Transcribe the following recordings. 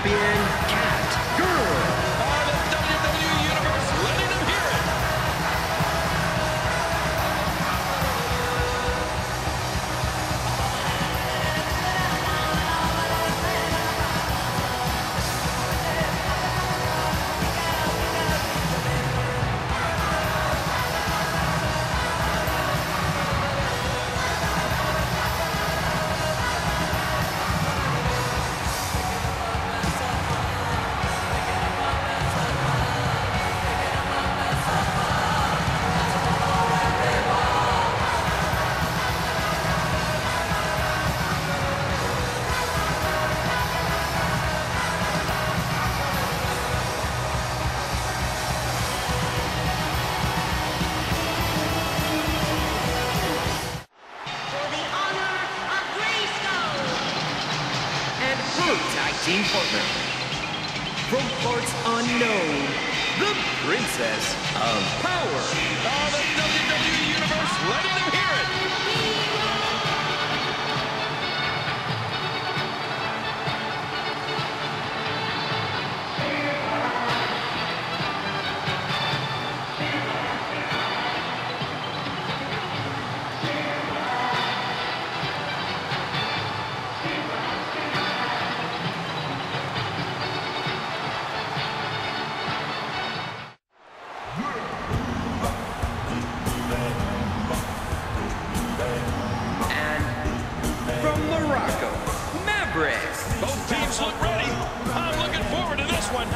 champion, Cat Girl. The WWE Universe letting them hear it. Tag team partner. From parts unknown, the Princess of Power. The WWE Universe letting them hear it. Both teams look ready. I'm looking forward to this one.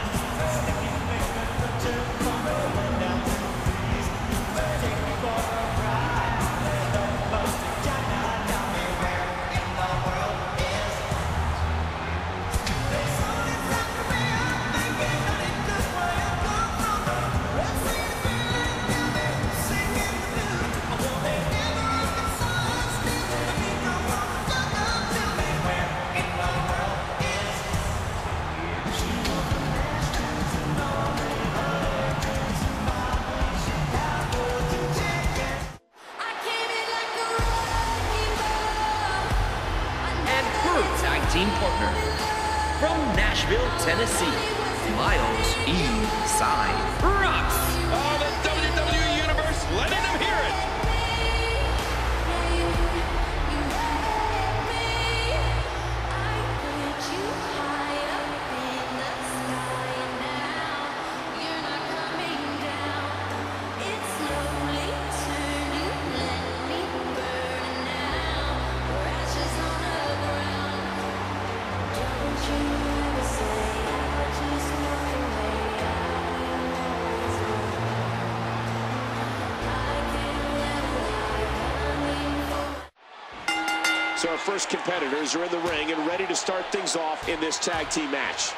Team partner from Nashville, Tennessee, Miles Cyrus. The WWE Universe letting them hear it. So our first competitors are in the ring and ready to start things off in this tag team match.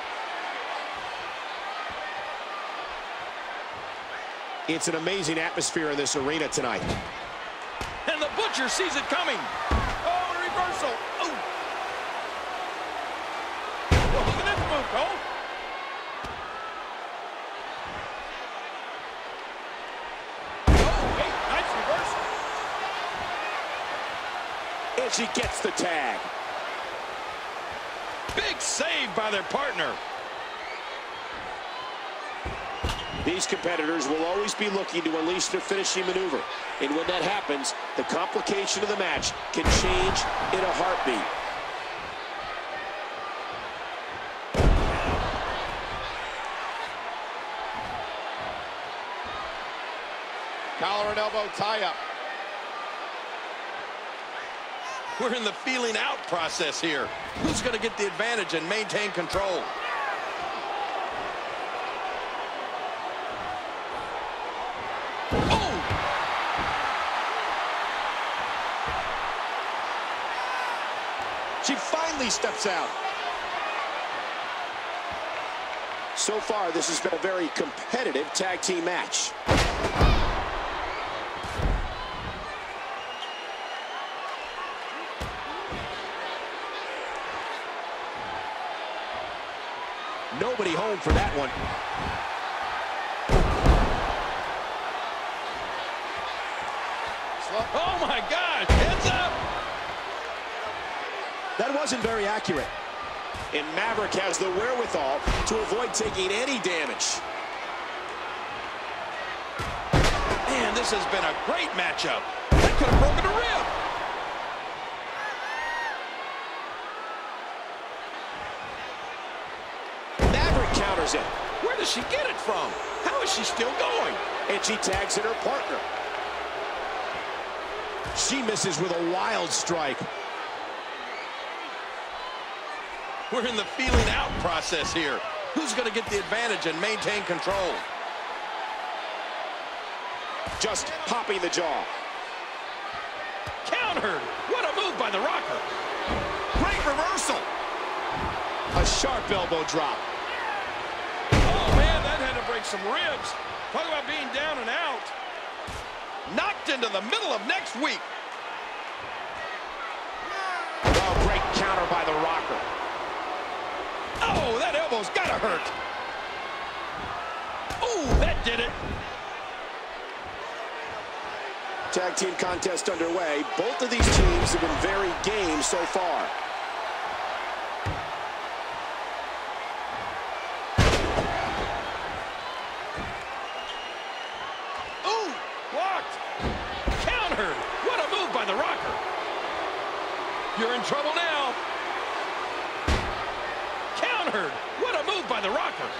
It's an amazing atmosphere in this arena tonight. And the Butcher sees it coming. Oh, a reversal. Oh. Oh, look at this move, Cole. And she gets the tag. Big save by their partner. These competitors will always be looking to unleash their finishing maneuver. And when that happens, the complication of the match can change in a heartbeat. Collar and elbow tie-up. We're in the feeling out process here. Who's going to get the advantage and maintain control? Oh! She finally steps out. So far, this has been a very competitive tag team match. Nobody home for that one. Oh my gosh, heads up! That wasn't very accurate. And Maverick has the wherewithal to avoid taking any damage. Man, this has been a great matchup. That could have broken a rib. Maverick counters it. Where does she get it from? How is she still going? And she tags in her partner. She misses with a wild strike. We're in the feeling out process here. Who's going to get the advantage and maintain control? Just popping the jaw. Countered. What a move by the Rocker. Great reversal. A sharp elbow drop. Oh, man, that had to break some ribs. Talk about being down and out. Knocked into the middle of next week. Oh, great counter by the Rocker. Oh, that elbow's gotta hurt. Oh, that did it. Tag team contest underway. Both of these teams have been very game so far. Ooh, blocked. Countered. What a move by the Rocker. You're in trouble now. Countered. What a move by the Rocker.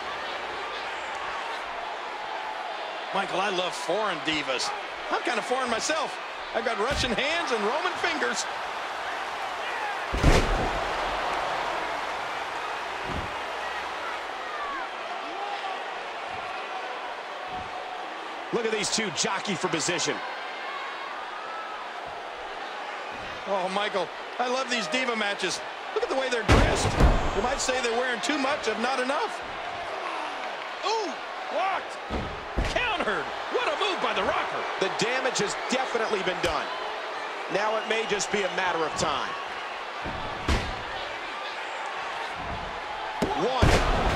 Michael, I love foreign divas. I'm kind of foreign myself. I've got Russian hands and Roman fingers. Look at these two jockey for position. Oh, Michael, I love these diva matches. Look at the way they're dressed. You might say they're wearing too much of not enough. Ooh, blocked. Countered. What a move by the Rocker. The damage has definitely been done. Now it may just be a matter of time. One.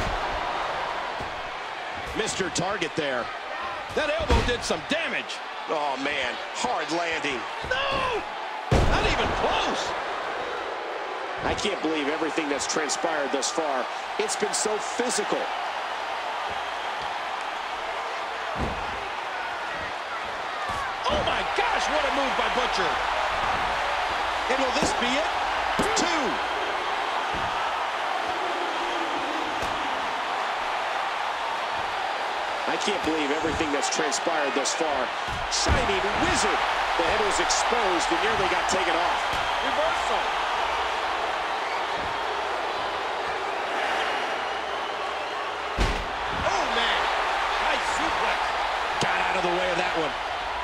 Mr. Target there. That elbow did some damage. Oh, man. Hard landing. No! Not even close. I can't believe everything that's transpired thus far. It's been so physical. Oh, my gosh, what a move by Butcher. And will this be it? 2. I can't believe everything that's transpired thus far. Shining Wizard. The head was exposed and nearly got taken off. Reversal. Oh, man. Nice suplex. Got out of the way of that one.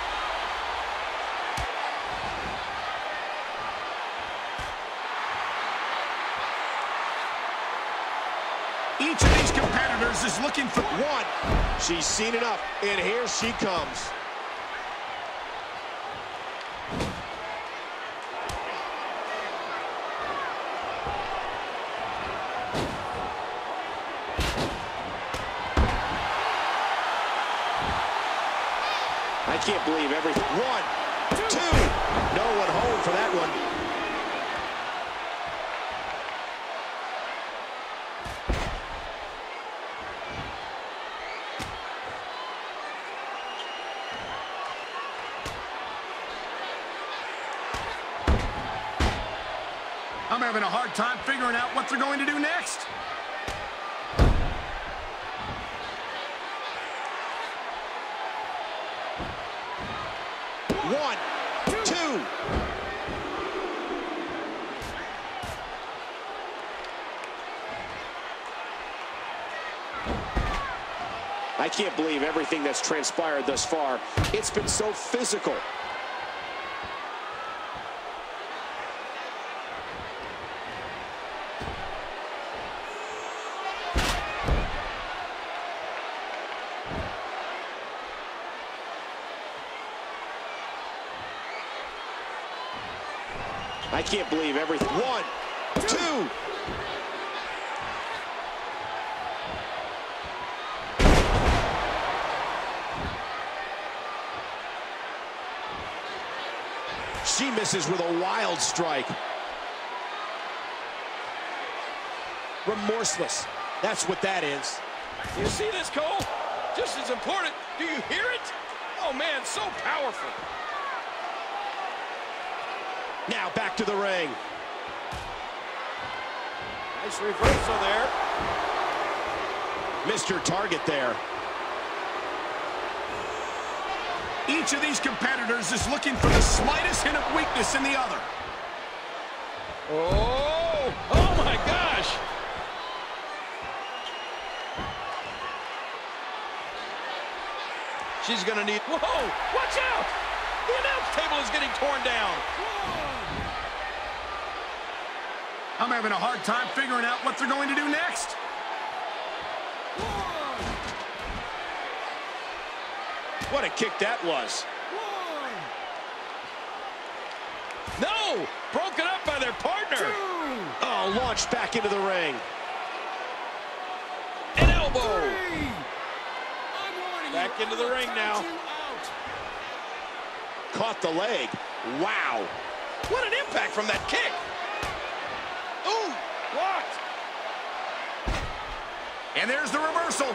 Each of these competitors is looking for one. She's seen enough, and here she comes. I can't believe everything. 1, 2. No one home for that one. I'm having a hard time figuring out what they're going to do next. One, 2. I can't believe everything that's transpired thus far. It's been so physical. I can't believe everything. 1, 2. She misses with a wild strike. remorseless. That's what that is. You see this, Cole? Just as important. Do you hear it? Oh, man, so powerful. Now back to the ring. Nice reversal there. Mr. Target there. Each of these competitors is looking for the slightest hint of weakness in the other. Oh, oh my gosh. She's gonna need, whoa, watch out. The announce table is getting torn down. I'm having a hard time figuring out what they're going to do next. What a kick that was. No, broken up by their partner. Oh, launched back into the ring. An elbow. Back into the ring now. Caught the leg. Wow. What an impact from that kick. Ooh, blocked. And there's the reversal.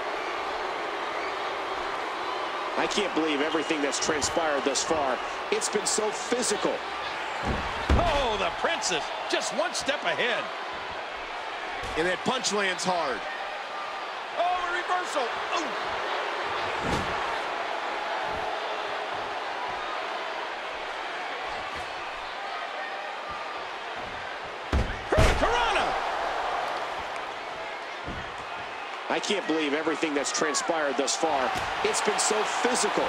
I can't believe everything that's transpired thus far. It's been so physical. Oh, the princess, just one step ahead. And that punch lands hard. Oh, a reversal. Ooh. I can't believe everything that's transpired thus far. It's been so physical.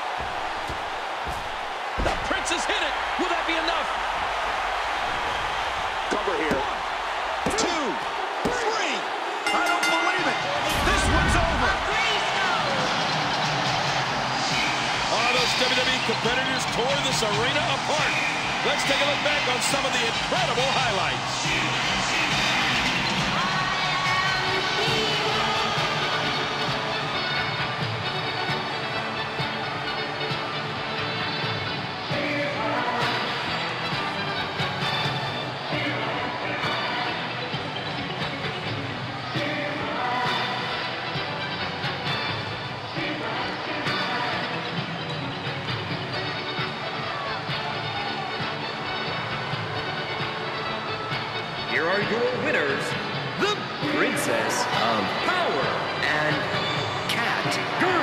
The princess hit it. Will that be enough? Cover here. 2, 3. I don't believe it. This one's over. Oh, those WWE competitors tore this arena apart. Let's take a look back on some of the incredible highlights. Here are your winners, the Princess of Power and Cat Girl.